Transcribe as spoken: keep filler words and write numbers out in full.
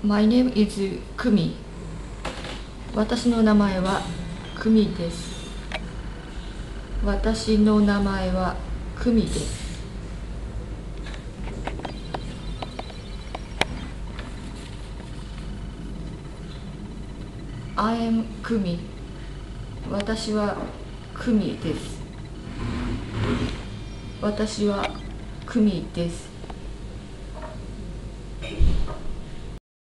My name is Kumi. 私の名前はクミです。私の名前はクミです。I am Kumi. 私はクミです。私はクミです。